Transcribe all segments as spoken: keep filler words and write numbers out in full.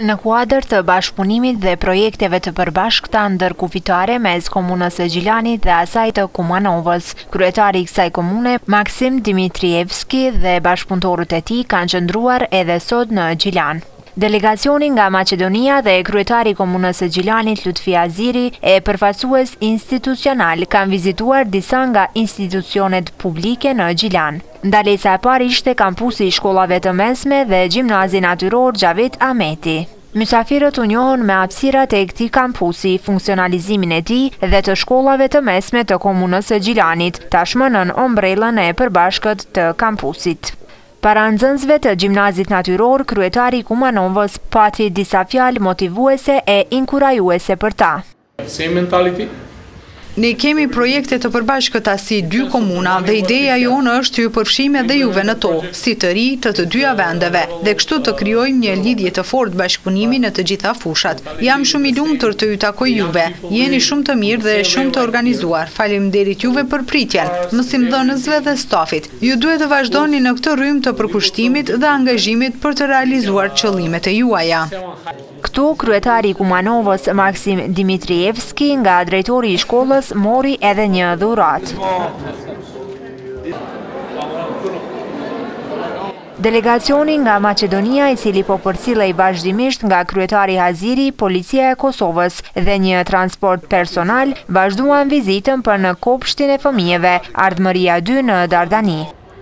Në kuadër të bashkëpunimit dhe projekteve të përbashkëta ndërkufitare mes komunës së Gjilanit dhe asaj të Kumanovës, kryetari i kësaj komune, Maksim Dimitrievski, dhe bashkëpunëtorët e tij kanë qëndruar edhe sot në Gjilan. Delegacioni nga Maqedonia dhe kryetari i komunës së Gjilanit Lutfi Aziri e përfaqësues institucional kanë vizituar disa nga institucionet publike në Gjilan. Ndalesa e parë ishte kampusi i shkollave të mesme dhe gjimnazi natyror Xhavit Ahmeti. Mysafirët u njohën me hapësirat e këtij kampusi, funksionalizimin e tij dhe të shkollave të mesme të komunës së Gjilanit, tashmë nën ombrellën e përbashkët të kampusit. Para nxënësve të gjimnazit natyror, kryetari i Kumanovës pati disa fjalë motivuese e inkurajuese për ta. Ne kemi projekte të përbashkëta si dy komuna dhe ideja jonë është ju përfshime dhe juve në to, si të ri të të dyja vendeve, dhe kështu të krijojmë një lidhje të fortë bashkëpunimi në të gjitha fushat. Jam shumë i lumtur të ju takoj juve, jeni shumë të mirë dhe shumë të organizuar. Faleminderit juve për pritjen, mësimdhënësve dhe stafit. Ju duhet të vazhdoni në këtë rrymë të përkushtimit dhe angazhimit për të realizuar qëllimet e juaja. Këtu, kryetari i Kumanovës Maksim Dimitrievski nga drejtori i shkollës mori edhe një dhuratë. Delegacioni nga Maqedonia, i cili po përcillej vazhdimisht nga kryetari Aziri, Policia e Kosovës dhe një transport personal, vazhduan vizitën për në kopshtin e fëmijëve, Ardhmëria dy në Dardani.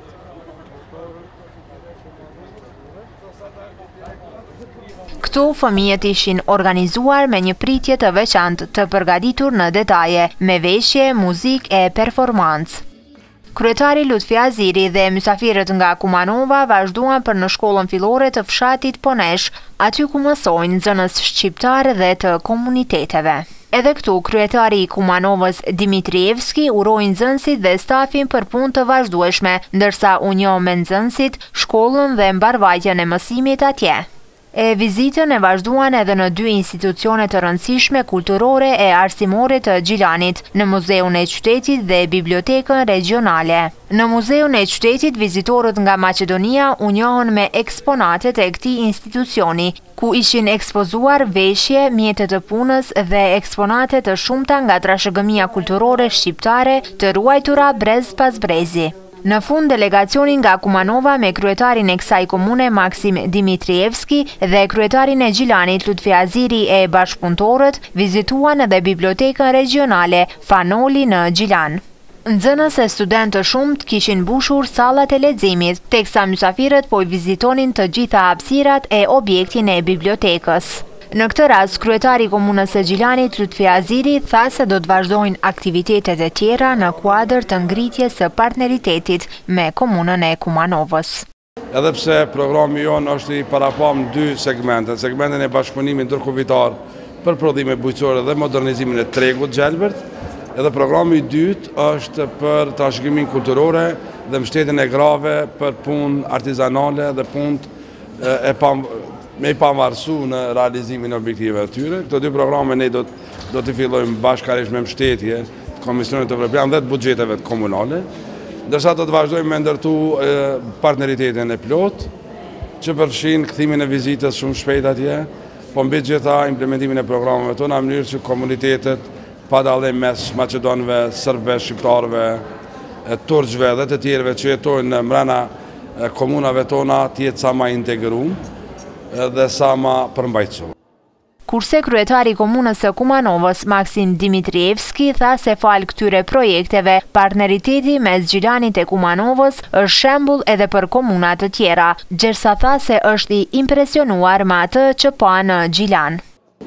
Këtu fëmijët ishin organizuar me një pritje të veçantë të përgatitur në detaje, me veshje, muzikë e performancë. Kryetari Lutfi Aziri dhe mysafirët nga Kumanova vazhduan për në shkollën fillore të fshatit Ponesh, aty ku mësojnë nxënës shqiptar dhe të komuniteteve. Edhe këtu, kryetari i Kumanovës Dimitrievski uroi nxënësit dhe stafin për punë të vazhdueshme, ndërsa u njoh me nxënësit, shkollën dhe mbarvajtjen e mësimit atje. E vizitën e vazhduan edhe në dy institucione të rëndësishme kulturore e arsimore të Gjilanit, në Muzeun e Qytetit dhe Bibliotekën Regionale. Në Muzeun e Qytetit, vizitorët nga Maqedonia u njohën me eksponatet e këtij institucioni, ku ishin ekspozuar veshje, mjete të punës dhe eksponate të shumta nga trashëgëmia kulturore shqiptare të ruajtura brez pas brezi. Në fund, delegacioni nga Kumanova me kryetarin e kësaj komune Maksim Dimitrievski dhe kryetarin e Gjilanit Lutfi Aziri e bashkëpunëtorët vizituan edhe Bibliotekën Regionale Fanoli në Gjilan. Nxënës e studentë të shumt kishin mbushur sallat e leximit, teksa mysafirët po i vizitonin të gjitha hapësirat e objektin e bibliotekës. Në këtë rast, kryetari i komunës së Gjilanit Lutfi Aziri tha se do të vazhdojnë aktivitetet e tjera në kuadër të ngritjes së partneritetit me komunën e Kumanovës. Edhe pse programi jonë është i parapam dy segmente, segmentin e bashkëpunimit ndërkufitar për prodhime bujqësore dhe modernizimin e tregut Gjelbert, edhe programi i dytë është për trashëgimin kulturore dhe mbështetjen e grave për punë artizanale dhe punë e pam me i pavarësu në realizimin e objektive të tyre. Këto dy programe ne do, do të fillojmë bashkërisht me mbështetje të Komisionit Evropian dhe të buxheteve komunale, ndërsa do të vazhdojmë me ndërtu e, partneritetin e plot, që përfshin kthimin e vizitës shumë shpejt atje, po mbi gjitha implementimin e programeve tona në mënyrë që komunitetet pa dallim mes Maqedonëve, Serbëve, Shqiptarëve, Turqëve dhe të tjerëve që jetojnë në mbrana komunave tona të jetë sa më integruar dhe sa më përmbajtësuar. Kurse kryetari i komunës së Kumanovës, Maksim Dimitrievski, tha se fal këtyre projekteve, partneriteti mes Gjilanit e Kumanovës është shembull edhe për komuna të tjera, gjërsa tha se është i impresionuar me atë që pa në Gjilan.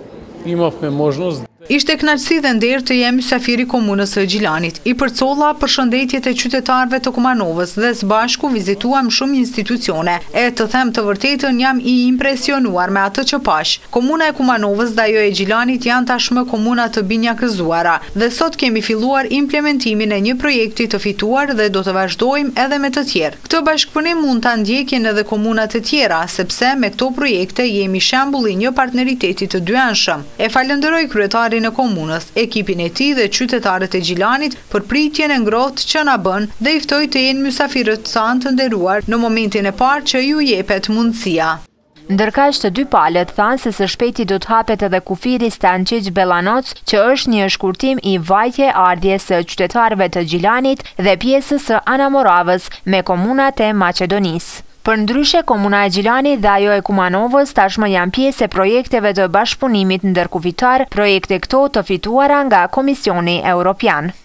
Ishte kënaqësi dhe nder të jem mysafiri komunës së Gjilanit. I përcolla përshëndetjet e qytetarëve të Kumanovës dhe së bashku vizituam shumë institucione. E të them të vërtetën, jam i impresionuar me atë që pash. Komuna e Kumanovës dhe ajo e Gjilanit janë tashmë komuna të binjakëzuara dhe sot kemi filluar implementimin e një projekti të fituar dhe do të vazhdojmë edhe me të tjerë. Këtë bashkëpunim mund ta ndjekin edhe komunat e tjera, sepse me këto projekte jemi shembull i një partneriteti të dyanshëm. E falenderoj kryetarin në komunës, ekipin e tij dhe qytetarët e Gjilanit për pritjen e ngrohtë që na bën dhe i ftoj të jenë mysafirët tanë të nderuar në momentin e parë që ju jepet mundësia. Ndërkaq të dy palët thanë se së shpejti do të hapet edhe kufiri Stanqic Bellanoc, që është një shkurtim i vajtje ardhjes së qytetarëve të Gjilanit dhe pjesës së Anamoravës me komunat e Maqedonisë. Për ndryshe, komuna e Gjilanit dhe ajo e Kumanovës tashmë janë pjesë e projekteve të bashkëpunimit ndërkufitar, projekte këto të fituara nga Komisioni Evropian.